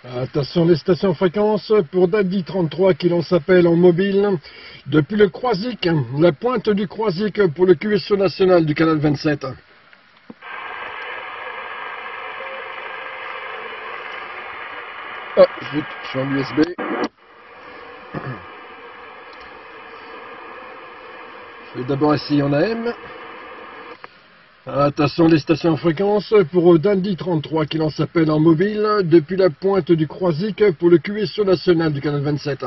Attention les stations fréquences pour Daddy 33 qui l'on s'appelle en mobile depuis le Croisic, la pointe du Croisic pour le QSO national du canal 27. Ah, je suis en USB. Je vais d'abord essayer en AM. Attention les stations fréquences pour Dandy 33 qui l'on s'appelle en mobile depuis la pointe du Croisic pour le QSO national du canal 27.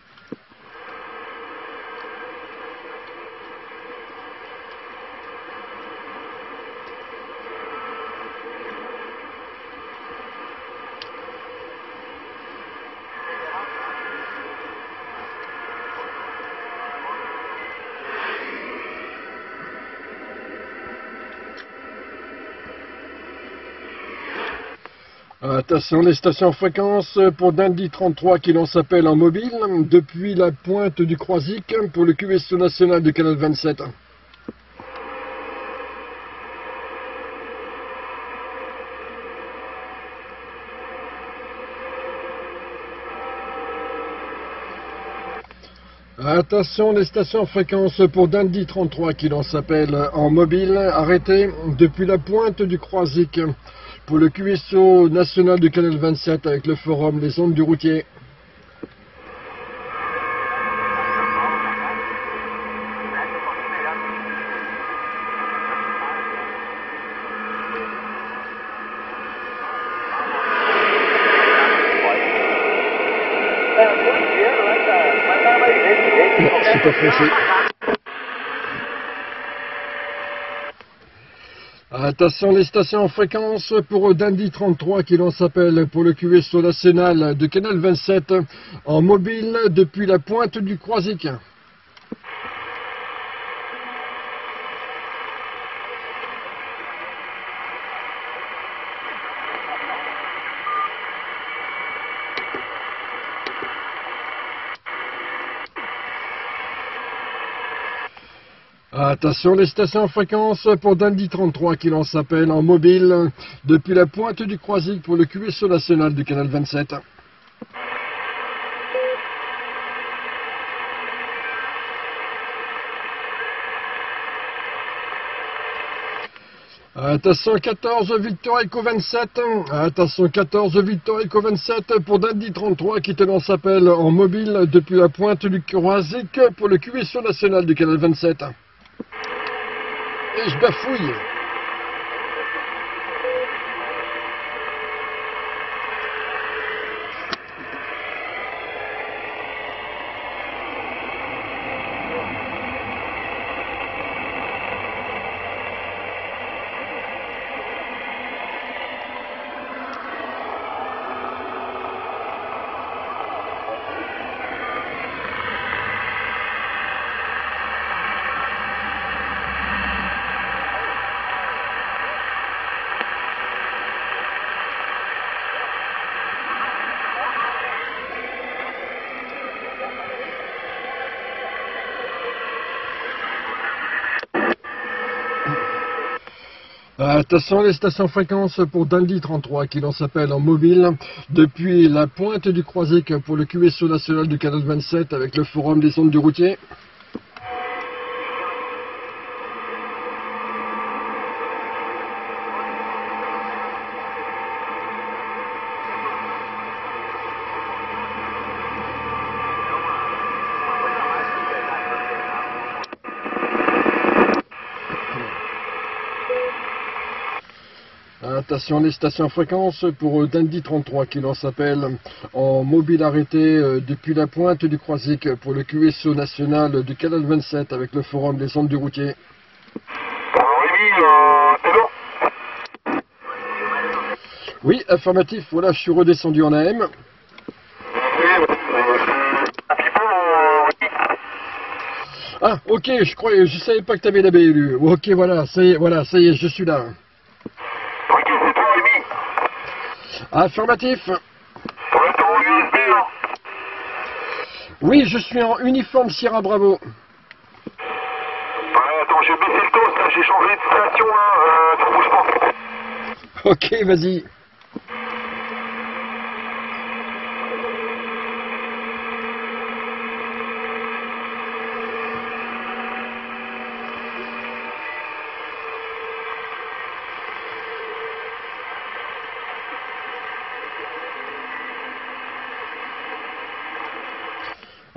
Attention les stations fréquences pour Dandy 33 qui l'on s'appelle en mobile depuis la pointe du Croisic pour le QSO national du canal 27. Attention les stations fréquences pour Dandy 33 qui l'on s'appelle en mobile arrêté depuis la pointe du Croisic pour le QSO national du canal 27 avec le forum Les Ondes du Routier. Non, c'est pas français. Attention les stations en fréquence pour Dandy 33 qui l'on s'appelle pour le QSO national de canal 27 en mobile depuis la pointe du Croisic. Attention les stations en fréquence pour Dandy 33 qui l'on s'appelle en mobile depuis la pointe du Croisic pour le QSO national du canal 27. Attention 14 Victor Echo 27. Attention 14 Victor Echo 27 pour Dandy 33 qui l'on s'appelle en mobile depuis la pointe du Croisic pour le QSO national du canal 27. Et je bafouille. Attention les stations fréquences pour Dandy 33 qui l'on s'appelle en mobile depuis la pointe du Croisic pour le QSO national du canal 27 avec le forum des Ondes du Routier. Attention les stations fréquences pour Dandy 33 qui l'on s'appelle en mobile arrêté depuis la pointe du Croisic pour le QSO national du canal 27 avec le forum des Ondes du Routier. Oui, affirmatif, voilà, je suis redescendu en AM. Ah, ok, je savais pas que tu avais la BLU. Ok, voilà, ça y est, je suis là. Affirmatif. Oui, je suis en uniforme Sierra Bravo. Attends, j'ai baissé le toast, là, j'ai changé de station, là, tu bouges pas. Ok, vas-y.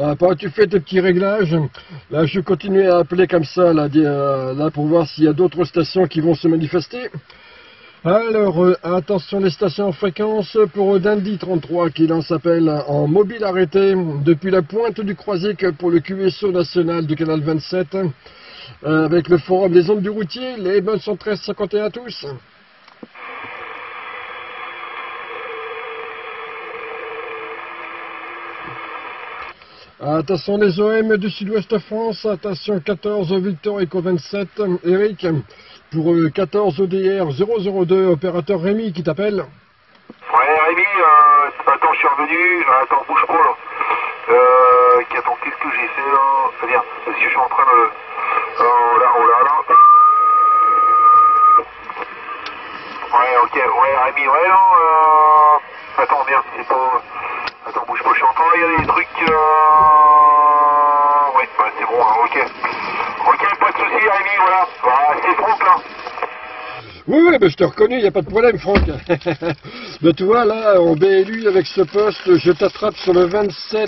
Pendant que tu fais tes petits réglages, là je continue à appeler comme ça, là pour voir s'il y a d'autres stations qui vont se manifester. Alors, attention les stations en fréquence pour Dundee 33 qui l'on s'appelle en mobile arrêté depuis la pointe du Croisic pour le QSO national du canal 27 avec le forum des ondes du routier, les bonnes sont 1351 à tous. Attention les OM du sud-ouest France, attention 14 Victor Eco 27, Eric, pour 14 ODR 002, opérateur Rémi qui t'appelle. Ouais Rémi, attends je suis revenu, attends bouge pas là. Attends, qu'est-ce que j'ai fait là? C'est bien, parce que je suis en train de... Oh là. Ouais ok, ouais Rémi, ouais non, attends bien, c'est pas... Attends bouge pas, je suis en train de regarder des trucs... Ouais, c'est bon, hein, ok. Ok, pas de soucis Rémi, voilà. C'est Franck là. Oui, je te reconnais, il n'y a pas de problème, Franck. Mais tu vois, là, en BLU, avec ce poste, je t'attrape sur le 27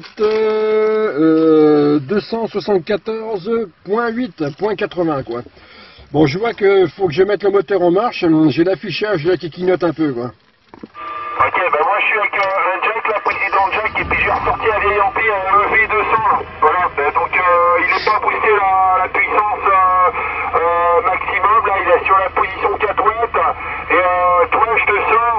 274.8.80, quoi. Bon, je vois qu'il faut que je mette le moteur en marche. J'ai l'affichage là qui clignote un peu, quoi. Ok, bah moi je suis avec un jack, là, président jack, et puis j'ai ressorti un vieil ampli, le V200, là. Voilà, donc il n'est pas boosté la puissance maximum, là, il est sur la position 4 watts, et toi je te sors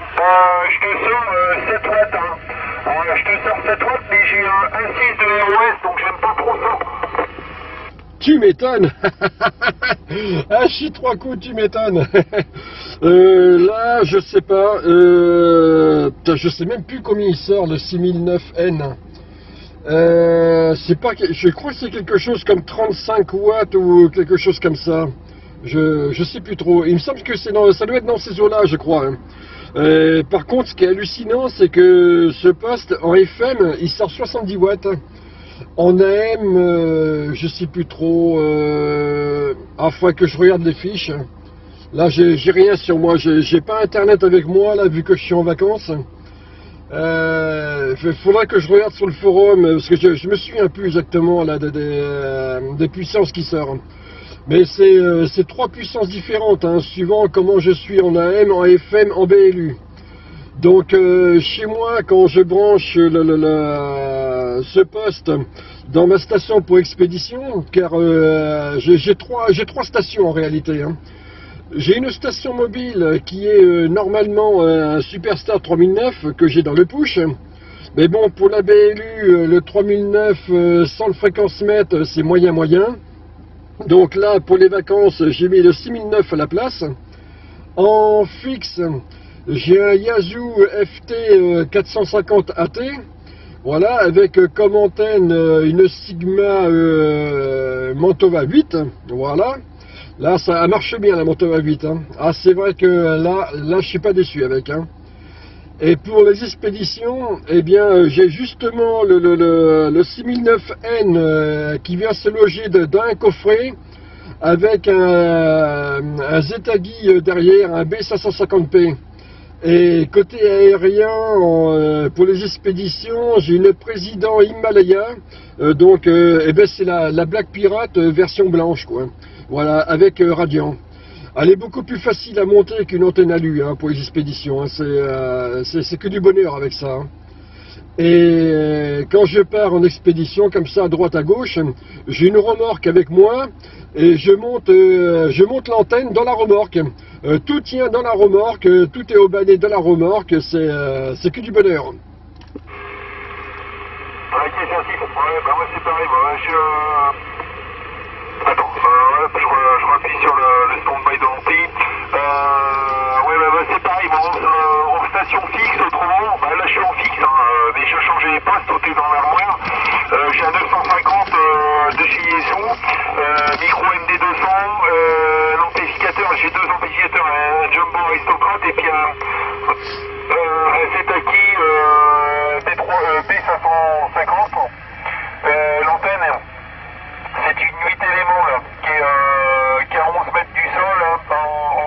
7 watts, hein. Je te sors 7 watts, mais j'ai un 1.6 de ROS, donc j'aime pas trop ça. Tu m'étonnes. Ah, chie 3 coups, tu m'étonnes. Là, je sais pas. Je sais même plus combien il sort, le 6009N. C'est pas, je crois que c'est quelque chose comme 35 watts ou quelque chose comme ça. Je sais plus trop. Il me semble que ça doit être dans ces eaux-là, je crois. Hein. Par contre, ce qui est hallucinant, c'est que ce poste, en FM, il sort 70 watts. En AM, je sais plus trop. Fois que je regarde les fiches. Là, j'ai rien sur moi. J'ai pas internet avec moi là, vu que je suis en vacances. Faudra que je regarde sur le forum parce que je me souviens plus exactement là des puissances qui sortent. Mais c'est 3 puissances différentes, hein, suivant comment je suis en AM, en FM, en BLU. Donc chez moi, quand je branche ce poste dans ma station pour expédition, car j'ai trois stations en réalité. Hein. J'ai une station mobile qui est normalement un Superstar 3009 que j'ai dans le push. Mais bon, pour la BLU, le 3009 sans le fréquence mètre, c'est moyen. Donc là, pour les vacances, j'ai mis le 6009 à la place. En fixe, j'ai un Yazoo FT 450 AT. Voilà, avec comme antenne une Sigma Mantova 8. Voilà. Là, ça marche bien, la Mantova 8. Hein. Ah, c'est vrai que là, je suis pas déçu avec. Hein. Et pour les expéditions, eh bien, j'ai justement le 6009N qui vient se loger d'un coffret avec un Zetagi derrière, un B550P. Et côté aérien, pour les expéditions, j'ai une Président Himalaya. Donc, eh ben, c'est la Black Pirate version blanche, quoi. Voilà, avec Radiant. Elle est beaucoup plus facile à monter qu'une antenne alu hein, pour les expéditions. Hein. C'est que du bonheur avec ça. Hein. Et quand je pars en expédition, comme ça, à droite à gauche, j'ai une remorque avec moi et je monte l'antenne dans la remorque. Tout tient dans la remorque, tout est aubané dans la remorque, c'est que du bonheur. Ok, c'est ainsi. Ouais, bah moi c'est pareil, moi Attends, je rappuie sur le stand-by de l'ampli. Ouais, bah c'est pareil, bon, en station fixe, autrement, bah là je suis en fixe, hein, mais je changeais les postes, tout est dans l'armoire. J'ai un 950 de chez Yesu, micro MD200, l'amplificateur, j'ai deux amplificateurs, un Jumbo Aristocrate et puis un Zetaki B550. L'antenne, c'est une 8 éléments là, qui est à 11 mètres du sol, hein, en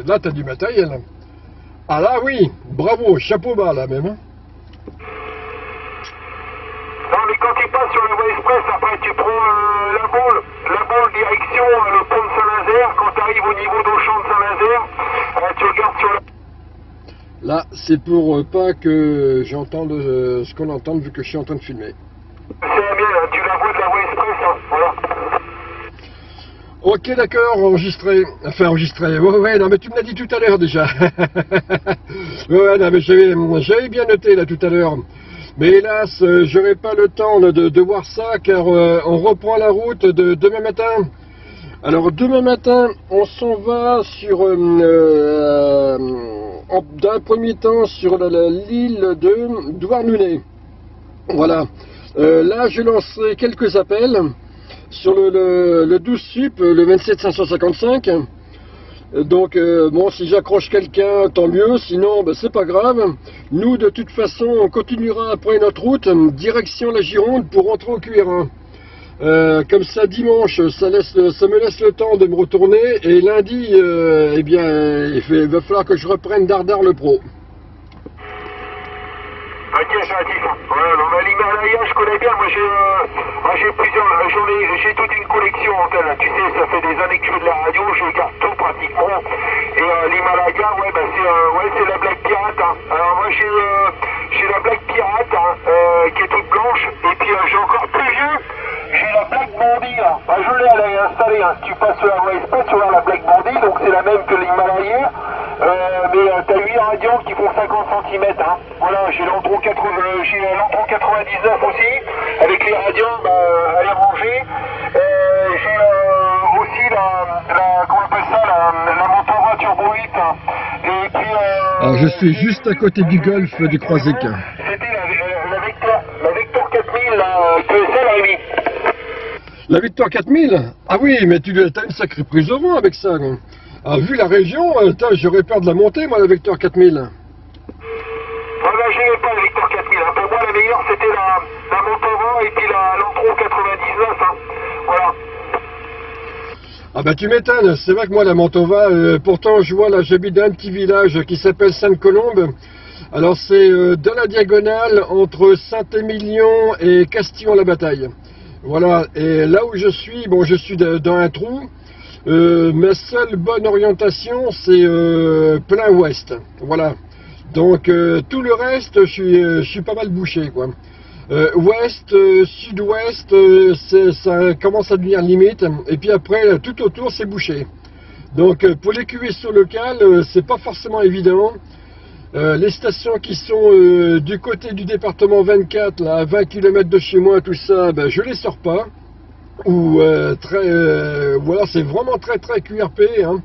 là, tu as du matériel. Ah là, oui, bravo, chapeau bas, là, même. Hein. Non, mais quand tu passes sur la voie express, après, tu prends la boule direction le pont de Saint-Nazaire. Quand tu arrives au niveau d'Auchan de Saint-Nazaire, tu regardes sur la... Là, c'est pour pas que j'entende ce qu'on entend, vu que je suis en train de filmer. C'est la mienne, tu la vois de la voie express, hein, voilà. Ok, d'accord, enregistré. Enfin, enregistré. Ouais, non, mais tu me l'as dit tout à l'heure déjà. Ouais, non, mais j'avais bien noté là tout à l'heure. Mais hélas, j'aurai pas le temps de voir ça, car on reprend la route demain matin. Alors, demain matin, on s'en va sur, d'un premier temps, sur l'île de Douarnenez. Voilà. Là, je lancerai quelques appels sur le 12 sup, le 27555. Donc, bon, si j'accroche quelqu'un, tant mieux. Sinon, ben, c'est pas grave. Nous, de toute façon, on continuera après notre route, direction la Gironde, pour rentrer au QR1. Comme ça, dimanche, ça me laisse le temps de me retourner. Et lundi, eh bien, il va falloir que je reprenne Dardar le Pro. Ok, c'est actif. Ouais, non, mais l'Himalaya, je connais bien. Moi, j'ai plusieurs. J'ai toute une collection en telle. Tu sais, ça fait des années que je fais de la radio. Je garde tout pratiquement. Et l'Himalaya, ouais, bah, c'est la Black Pirate. Hein. Alors, moi, j'ai la Black Pirate qui est toute blanche. Et puis, j'ai encore plus vieux. J'ai la Black Bandit. Hein. Bah, je l'ai, elle est installée. Hein. Si tu passes sur la voie express, tu vois la Black Bandit. Donc, c'est la même que l'Himalaya. Mais t'as 8 radios qui font 50 cm. Hein. Voilà, j'ai l'Antron 99 aussi, avec les radios, bah, elle est rangée. J'ai aussi comment on appelle ça, la Montova Turbo 8. Hein. Et puis, alors, je suis juste à côté du golf du Croisic. C'était la Vector 4000, la QSL, Rémi. La Victor 4000? Ah oui, mais tu as une sacrée prise au vent avec ça. Quoi. Ah, vu la région, j'aurais peur de la monter, moi, la Vector 4000. Ah ben, je n'ai pas la Victor 4000. Hein. Pour moi, la meilleure, c'était la Montova et puis l'Antron 99. Hein. Voilà. Ah bah tu m'étonnes, c'est vrai que moi, la Montova, pourtant, je vois, là, j'habite dans un petit village qui s'appelle Sainte-Colombe. Alors, c'est dans la diagonale entre Saint-Émilion et Castillon-la-Bataille. Voilà, et là où je suis, bon, je suis dans un trou. Ma seule bonne orientation, c'est plein ouest. Voilà. Donc tout le reste, je suis pas mal bouché, quoi. Ouest, sud-ouest, ça commence à devenir limite. Et puis après, tout autour, c'est bouché. Donc pour les QSO locales, c'est pas forcément évident. Les stations qui sont du côté du département 24, là, à 20 km de chez moi, tout ça, ben, je les sors pas. Ou voilà, c'est vraiment très QRP. Hein.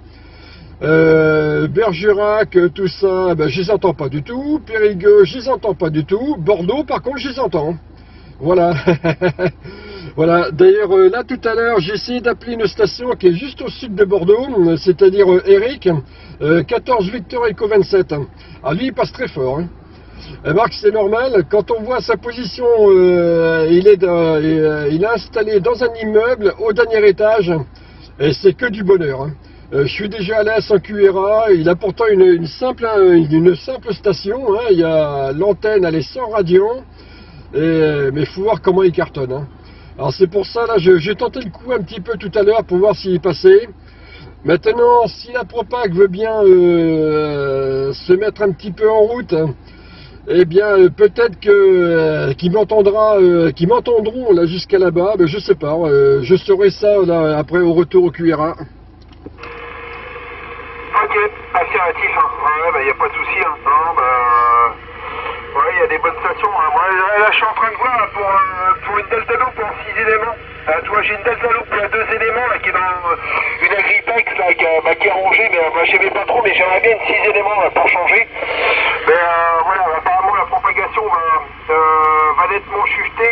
Bergerac, tout ça, ben, je les entends pas du tout. Périgueux, je les entends pas du tout. Bordeaux, par contre, je les entends. Voilà. Voilà. D'ailleurs, là, tout à l'heure, j'ai essayé d'appeler une station qui est juste au sud de Bordeaux, c'est-à-dire Eric, 14 Victor Eco 27. Ah, lui, il passe très fort. Hein. Et Marc, c'est normal, quand on voit sa position, il est installé dans un immeuble au dernier étage, et c'est que du bonheur. Hein. Je suis déjà allé à son QRA, il a pourtant une simple station, hein. Il y a l'antenne, elle est sans radio, mais il faut voir comment il cartonne. Hein. Alors c'est pour ça, là, j'ai tenté le coup un petit peu tout à l'heure pour voir s'il passait. Maintenant, si la Propac veut bien se mettre un petit peu en route, eh bien, peut-être qu'ils m'entendront là jusqu'à là-bas, mais je sais pas. Je saurai ça là, après au retour au QRA. Ok, affirmatif. Hein. Ouais, bah y a pas de souci. Hein. Non, bah, ouais, y a des bonnes stations. Hein. Moi, là, je suis en train de voir là, pour une Delta Loop en 6 éléments. Tu vois, j'ai une Delta Loop à 2 éléments là, qui est dans une Agripex là, qui est rangée, mais moi j'aimais pas trop, mais j'aimerais bien une 6 éléments là, pour changer. Mais voilà, apparemment la propagation va nettement chuter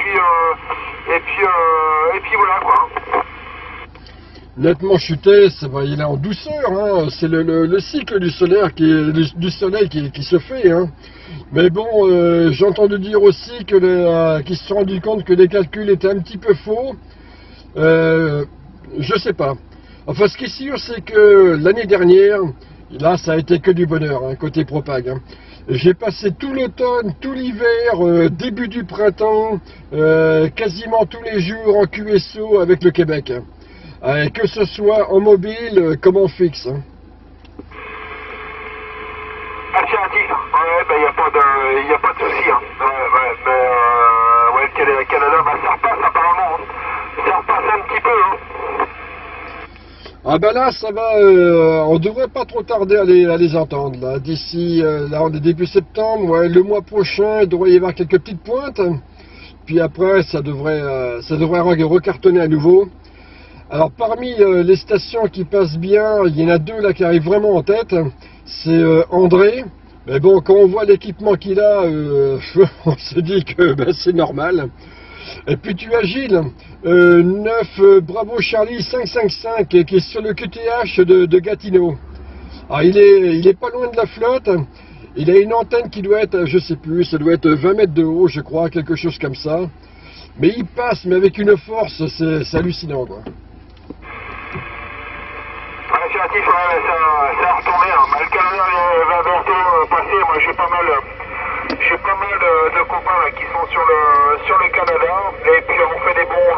et puis voilà quoi. Nettement chuté, il est en douceur, hein. C'est le cycle du soleil qui se fait. Hein. Mais bon, j'ai entendu dire aussi qu'ils se sont rendus compte que les calculs étaient un petit peu faux. Je sais pas. Enfin, ce qui est sûr, c'est que l'année dernière, Là, ça a été que du bonheur, hein, côté propag. Hein. J'ai passé tout l'automne, tout l'hiver, début du printemps, quasiment tous les jours en QSO avec le Québec. Hein. Que ce soit en mobile comme en fixe. Hein. Alternatif, ouais, bah y a pas de souci, hein. Ouais, le Canada, bah ça repasse apparemment, hein. Ça repasse un petit peu, hein. Ah ben là, ça va, on devrait pas trop tarder à les entendre, là. D'ici, là on est début septembre, ouais, le mois prochain, il devrait y avoir quelques petites pointes. Puis après, ça devrait recartonner à nouveau. Alors parmi les stations qui passent bien, il y en a deux là qui arrivent vraiment en tête. C'est André. Mais bon, quand on voit l'équipement qu'il a, on se dit que ben, c'est normal. Et puis tu as Gilles, 9 Bravo Charlie 555 qui est sur le QTH de Gatineau. Alors il est pas loin de la flotte. Il a une antenne qui doit être, je sais plus, ça doit être 20 mètres de haut, je crois, quelque chose comme ça. Mais il passe, mais avec une force, c'est hallucinant, quoi. Alternatif, ouais, ça a retourné, hein. Le Canada va bientôt passer. Moi j'ai pas mal de copains là, qui sont sur le Canada, et puis on fait des bons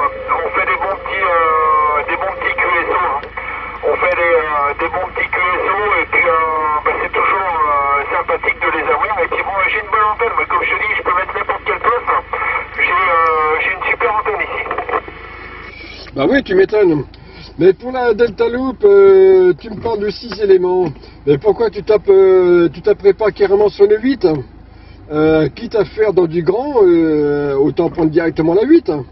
petits QSO, hein. On fait des bons petits QSO, et puis bah, c'est toujours sympathique de les avoir. Et puis bon, j'ai une bonne antenne, mais comme je te dis, je peux mettre n'importe quel poste. J'ai une super antenne ici. Bah oui, tu m'étonnes. Mais pour la Delta Loop, tu me parles de 6 éléments. Mais pourquoi tu taperais pas carrément sur le 8? Quitte à faire dans du grand, autant prendre directement la 8. Non,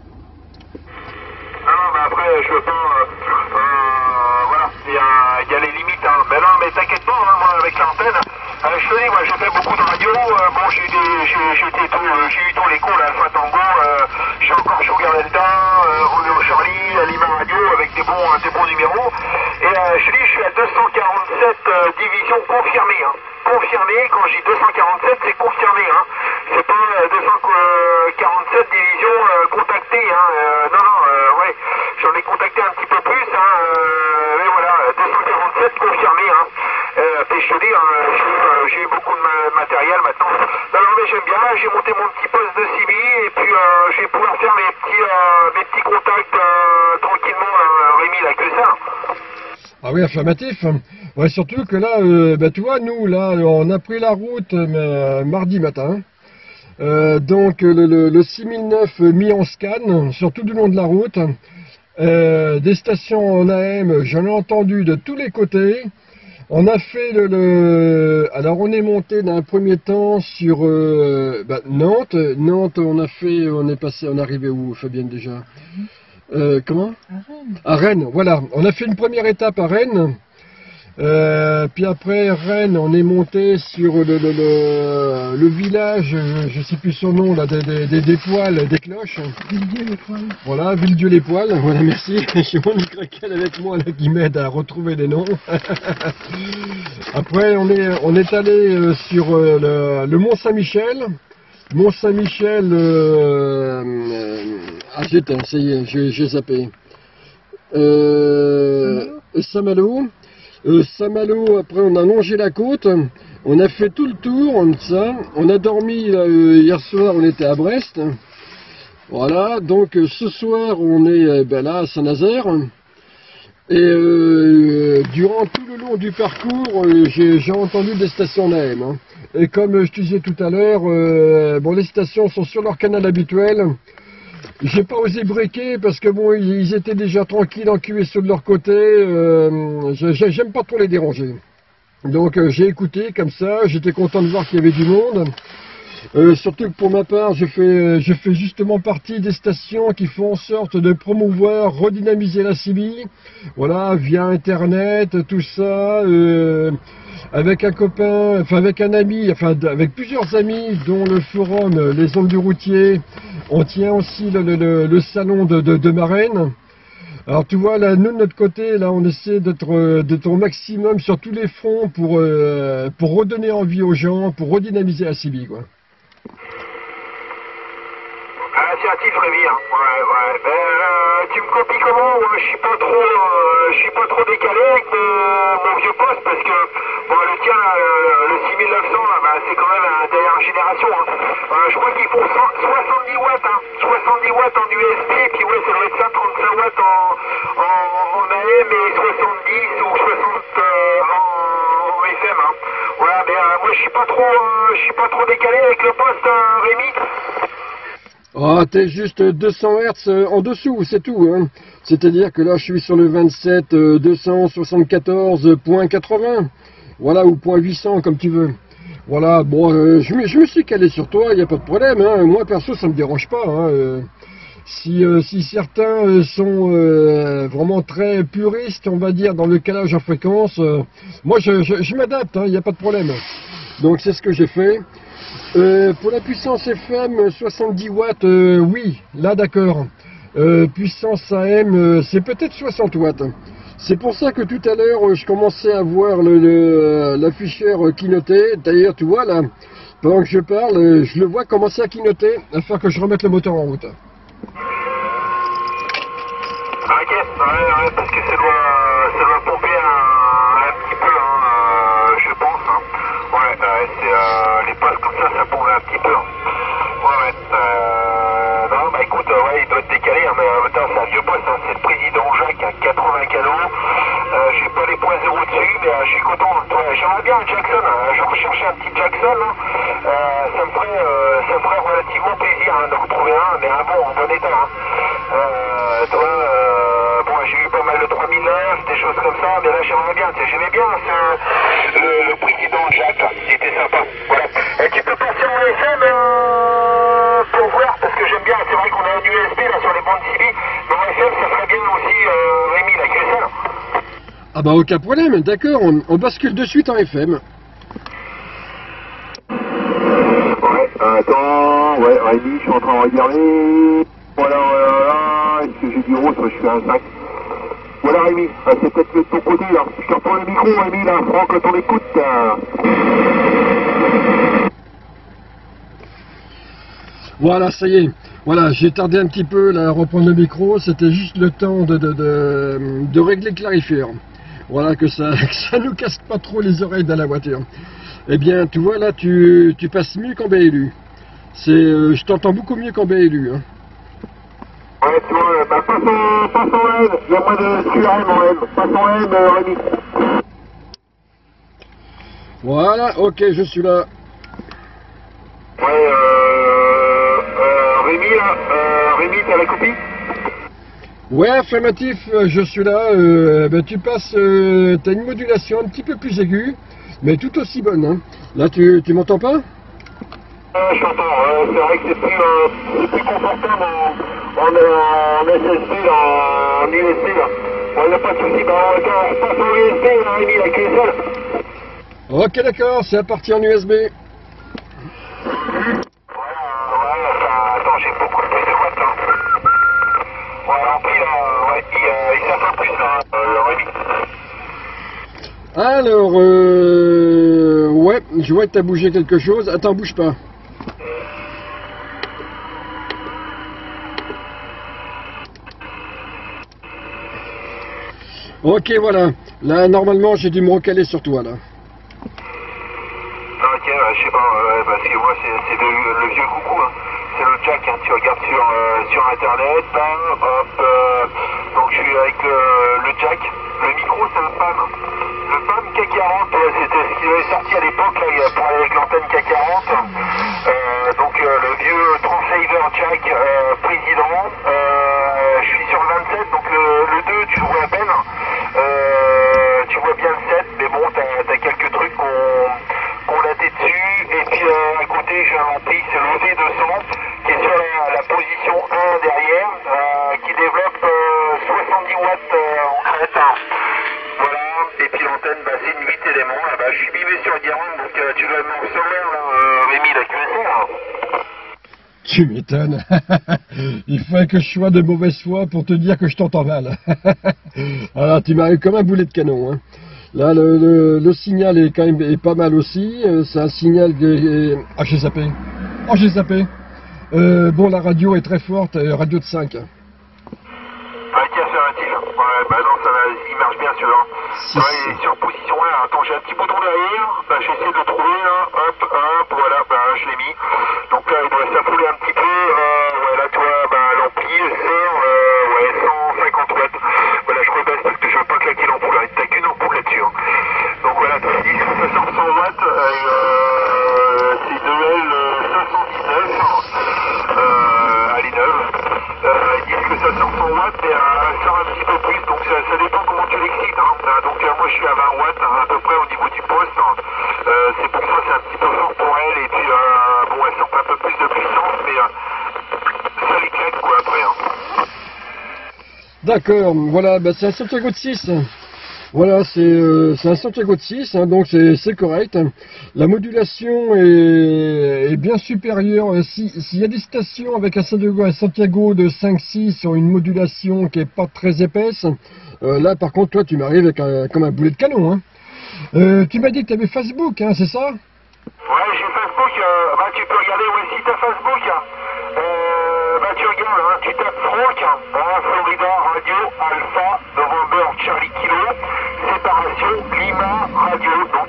mais après, je veux pas... voilà, il y a les limites, hein. Mais non, mais t'inquiète pas, hein, moi, avec l'antenne, je te dis, moi, j'ai fait beaucoup de radio. Bon, j'ai eu tous les cours, là, Alpha Tango, j'ai encore Sugar Delta, Romeo Charlie, Lima Radio, avec des bons numéros. Et je te dis, je suis à 247 divisions confirmées, hein. Confirmé, quand je dis 247, c'est confirmé, hein. C'est pas 247 divisions contactées, hein. Non, ouais, j'en ai contacté un petit peu plus, hein. Mais voilà, 247 confirmés, hein. Puis je te dis, hein, j'ai eu beaucoup de matériel maintenant. Non, mais j'aime bien, j'ai monté mon petit poste de CB, et puis je vais pouvoir faire mes petits contacts tranquillement, Rémi, là, que ça. Ah oui, affirmatif. Ouais, surtout que là, bah, tu vois, nous, là, on a pris la route mardi matin. Donc, le 6009 mis en scan, sur tout le long de la route. Des stations en AM, j'en ai entendu de tous les côtés. On a fait alors, on est monté d'un premier temps sur Nantes. Nantes, on est arrivé où, Fabienne, déjà? Comment? À Rennes, voilà. On a fait une première étape à Rennes. Puis après Rennes, on est monté sur le village, je sais plus son nom, là, des poils, des cloches. Villedieu-les-Poils. Voilà, Villedieu-les-Poils. Voilà, merci. J'ai mon Craquel avec moi là, qui m'aide à retrouver les noms. Après, on est allé sur le Mont-Saint-Michel. Mont-Saint-Michel, j'éteins, ça y est, j'ai zappé. Saint-Malo. Saint-Malo, après on a longé la côte, on a fait tout le tour, ça. On a dormi, hier soir on était à Brest. Voilà, donc ce soir on est là à Saint-Nazaire. Et durant tout le long du parcours, j'ai entendu des stations d'AM. Hein. Et comme je te disais tout à l'heure, bon, les stations sont sur leur canal habituel. J'ai pas osé breaker parce que bon, ils étaient déjà tranquilles en QSO de leur côté. J'aime pas trop les déranger. Donc j'ai écouté comme ça. J'étais content de voir qu'il y avait du monde. Surtout que pour ma part, je fais justement partie des stations qui font en sorte de promouvoir, redynamiser la CB, voilà, via Internet, tout ça, avec un copain, enfin avec un ami, enfin avec plusieurs amis, dont le forum Les Ondes du Routier. On tient aussi le salon de Marraine. Alors tu vois, là, nous de notre côté, là, on essaie d'être au maximum sur tous les fronts pour redonner envie aux gens, pour redynamiser la CB, quoi. Initiative Rémi, hein. Ouais. Tu me copies comment? Moi, je suis pas trop décalé avec mon vieux poste parce que Bon, le tien, le 6900, là, bah, c'est quand même la dernière génération. Hein. Je crois qu'ils font 70 watts, hein. 70 watts en USB, et puis ouais, ça doit être ça, 35 watts en AM et 70 ou 60 en FM. Hein. Voilà, mais moi je suis pas trop décalé avec le poste, Rémi. Ah, t'es juste 200 Hz en dessous, c'est tout. Hein. C'est-à-dire que là, je suis sur le 27 274.80. Voilà, ou .800, comme tu veux. Voilà, bon, je me suis calé sur toi, il n'y a pas de problème. Hein. Moi, perso, ça me dérange pas. Hein. Si certains sont vraiment très puristes, on va dire, dans le calage en fréquence, moi, je m'adapte, il n'y a pas de problème. Donc, c'est ce que j'ai fait. Pour la puissance FM, 70 watts, oui, là d'accord. Puissance AM, c'est peut-être 60 watts. C'est pour ça que tout à l'heure, je commençais à voir l'afficheur clignoter. D'ailleurs, tu vois, là, pendant que je parle, je le vois commencer à clignoter, afin que je remette le moteur en route. Ok, ouais, parce que ça doit pomper un petit peu, hein, je pense. Hein. Ouais, c'est les postes comme ça pompe un petit peu. Hein. Ouais, non, bah écoute, ouais, il doit être décalé, hein, mais c'est un vieux poste, hein, c'est le président Jacques à 80 canaux. J'ai pas les points zéro dessus, mais je suis content. Ouais, j'aimerais bien un Jackson, hein, je recherchais un petit Jackson, hein. Ça me ferait relativement plaisir hein, de retrouver un, mais un bon, en bon état. Hein. Bon, j'ai eu pas mal de 3009, des choses comme ça, mais là j'aimerais bien, j'aimais bien le président Jacques, là. Il était sympa. Voilà. Et tu peux passer en FM pour voir, parce que j'aime bien, c'est vrai qu'on a un USB là sur les bandes CB, mais en FM ça serait bien aussi, Rémi, la QSL. Ah bah aucun problème, d'accord, on bascule de suite en FM. Ouais, attends, ouais, Rémi, je suis en train de regarder. Voilà, est-ce que j'ai du rose? Je fais un 5. Voilà Rémi, c'est peut-être de ton côté là. Je te reprends le micro Rémi là, Franck, quand on écoute. Voilà, ça y est. Voilà, j'ai tardé un petit peu là, à reprendre le micro. C'était juste le temps de régler le clarifieur. Voilà, que ça nous casse pas trop les oreilles dans la voiture. Eh bien, tu vois là, tu passes mieux qu'en BLU. Je t'entends beaucoup mieux qu'en BLU. Hein. Ouais, tu vois, bah passe en M, il y a moins de QRM en M. Passe en M, Rémi. Voilà, ok, je suis là. Ouais, Rémi là, Rémi, t'as la copie? Ouais, affirmatif, je suis là. Ben, tu passes, t'as une modulation un petit peu plus aiguë, mais tout aussi bonne. Hein. Là, tu m'entends pas? Je t'entends, c'est vrai que c'est plus confortable en SSD, là, en USB là. Bon, y a pas de soucis, bah attends, je passe en USB là, Rémi, la QSL. Ok, d'accord, c'est à partir en USB. Ouais, attends, j'ai beaucoup plus de watts là. Ouais, l'ampli là, ouais, il s'attend plus là, Rémi. Alors, ouais, je vois que t'as bougé quelque chose. Attends, bouge pas. Ok, voilà. Là, normalement, j'ai dû me recaler sur toi, là. Ok, je sais pas, parce que moi, c'est le vieux coucou, hein. C'est le jack, hein. Tu regardes sur Internet, bam, hop, donc je suis avec le jack. Le micro, c'est un PAM. Le PAM K40, c'était ce qui avait sorti à l'époque, là, pour aller avec l'antenne K40. Donc, le vieux transceiver jack président. Je suis sur le 27, donc le 2, tu le vois à peine. Tu vois bien le 7, mais bon, t'as quelques trucs qu'on l'a dessus. Et puis à côté, j'ai un ampli, c'est le V200, qui est sur la position 1 derrière, qui développe 70 watts en crête. Voilà, et puis l'antenne, bah, c'est une 8 éléments. Bah, je suis bimé sur Guérin, donc tu dois me recevoir, là, Rémi, la QSL. Tu m'étonnes. Il faudrait que je sois de mauvaise foi pour te dire que je t'entends mal. Alors, tu m'arrives comme un boulet de canon. Hein. Là, le signal est quand même pas mal aussi. C'est un signal que... Ah, j'ai zappé. Oh, j'ai zappé. Bon, la radio est très forte, radio de 5. Ouais, qui affirmative. Ouais, bah non, il marche bien celui-là. 6. Ouais, il est sur position 1. Attends, j'ai un petit bouton derrière. Bah, j'essaie de le trouver là. Hop, voilà, bah, je l'ai mis. Donc là, il doit s'affouler un petit peu. Ouais, là, tu vois, bah, l'ampli sert, ouais, 150 watts. Voilà, je rebaisse parce que je veux pas claquer l'ampoule. T'as qu'une ampoule là-dessus. Hein. Donc voilà, tu dis que ça sort 100 watts. C'est 2L 519. Elle est neuve. Ils disent que ça sort 100 watts, mais elle sort un petit peu plus. Donc ça dépend comment tu l'excites. Hein. Donc moi, je suis à 20 watts hein, à peu près au niveau du poste. Hein. C'est pour ça c'est un petit peu fort pour elle. Et puis, bon, elle sort un peu plus de puissance, mais ça les claque quoi après. Hein. D'accord, voilà, bah, c'est un Santiago de 6. Voilà, c'est un Santiago de 6, hein, donc c'est correct. La modulation est bien supérieure. S'il y a des stations avec un Santiago de 5-6 ont une modulation qui est pas très épaisse, là par contre toi tu m'arrives avec comme un boulet de canon. Hein. Tu m'as dit que tu avais Facebook, hein, c'est ça? Ouais, j'ai Facebook, bah tu peux regarder, ouais, si t'as Facebook, bah tu regardes, hein, tu tapes Franck, Florida Radio, Alpha, November, Charlie Kilo, séparation, Lima, Radio, donc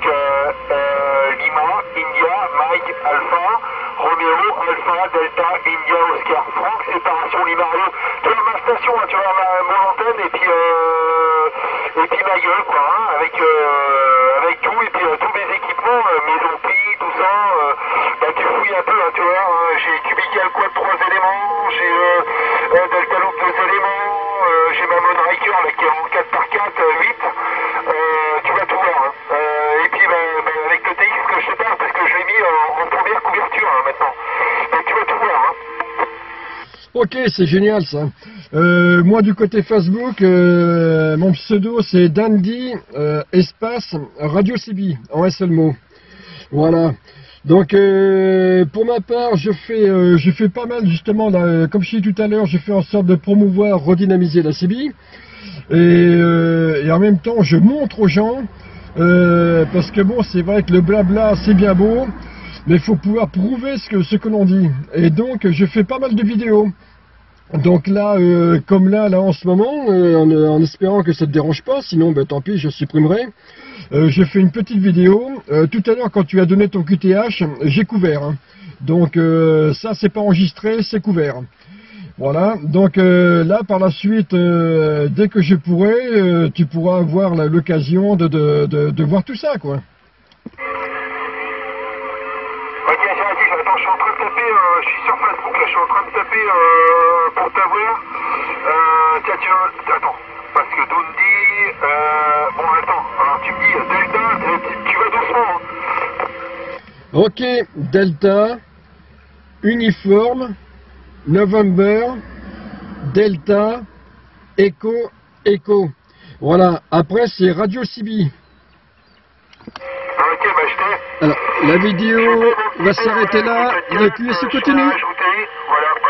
Lima, India, Mike, Alpha, Romeo, Alpha, Delta, India, Oscar, Franck, séparation, Lima, Radio, tu vois ma station, hein, tu vois mon antenne, et puis ma gueule, quoi, hein, avec tout, et puis tous mes équipements, mes amplis, tout ça, bah tu fouilles un peu, hein, tu vois, hein, j'ai Cubical Quad 3 éléments, j'ai Delta Loop 2 éléments, j'ai ma Moonraker là qui est en 4x4, 8, tu vas tout voir, hein. Et puis bah, avec le TX que je sais pas, parce que je l'ai mis en première couverture hein, maintenant, donc tu vas tout voir, hein. Ok, c'est génial ça. Moi du côté Facebook, mon pseudo c'est Dandy espace Radio CB en un seul mot. Voilà. Donc pour ma part, je fais pas mal justement, là, comme je disais tout à l'heure, je fais en sorte de promouvoir, redynamiser la CB. Et en même temps, je montre aux gens, parce que bon, c'est vrai que le blabla c'est bien beau, mais il faut pouvoir prouver ce que l'on dit. Et donc, je fais pas mal de vidéos. Donc là, comme là en ce moment, en espérant que ça te dérange pas, sinon, ben, tant pis, je supprimerai. J'ai fait une petite vidéo. Tout à l'heure, quand tu as donné ton QTH, j'ai couvert. Hein. Donc ça, c'est pas enregistré, c'est couvert. Voilà. Donc là, par la suite, dès que je pourrai, tu pourras avoir l'occasion de voir tout ça, quoi. Ok, attends, je suis en train de taper, je suis sur Facebook là, je suis en train de taper pour t'avoir. Tiens, attends, parce que Dondi, bon attends, alors tu me dis Delta, tu vas doucement. Hein. Ok, Delta, Uniforme, November, Delta, Echo, Echo. Voilà, après c'est Radio CB. Ok, bah je t'ai. Alors, la vidéo va s'arrêter là, et puis elle se continue. Voilà.